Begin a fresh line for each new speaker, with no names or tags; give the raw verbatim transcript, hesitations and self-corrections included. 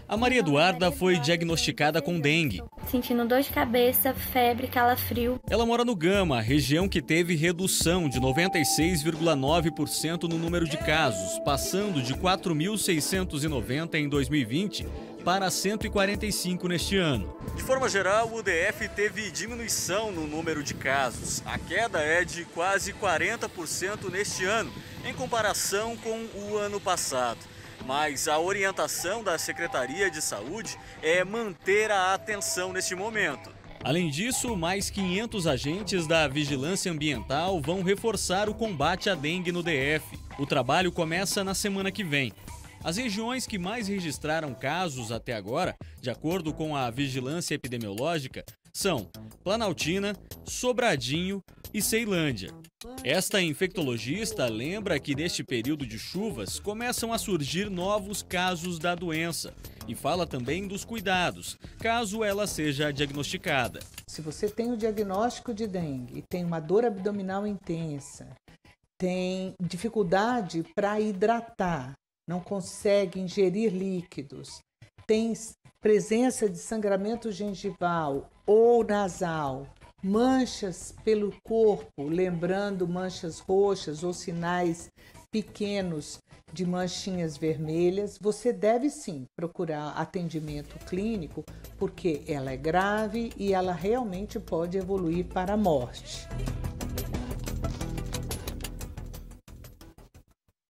A Maria Eduarda foi diagnosticada com dengue.
Sentindo dor de cabeça, febre, calafrio.
Ela mora no Gama, região que teve redução de noventa e seis vírgula nove por cento no número de casos, passando de quatro mil seiscentos e noventa em dois mil e vinte para cento e quarenta e cinco neste ano. De forma geral, o D F teve diminuição no número de casos. A queda é de quase quarenta por cento neste ano, em comparação com o ano passado. Mas a orientação da Secretaria de Saúde é manter a atenção neste momento. Além disso, mais quinhentos agentes da Vigilância Ambiental vão reforçar o combate à dengue no D F. O trabalho começa na semana que vem. As regiões que mais registraram casos até agora, de acordo com a Vigilância Epidemiológica, são Planaltina, Sobradinho e Ceilândia. Esta infectologista lembra que neste período de chuvas começam a surgir novos casos da doença e fala também dos cuidados, caso ela seja diagnosticada.
Se você tem o diagnóstico de dengue, tem uma dor abdominal intensa, tem dificuldade para hidratar, não consegue ingerir líquidos, tem presença de sangramento gengival ou nasal, manchas pelo corpo, lembrando manchas roxas ou sinais pequenos de manchinhas vermelhas, você deve sim procurar atendimento clínico, porque ela é grave e ela realmente pode evoluir para a morte.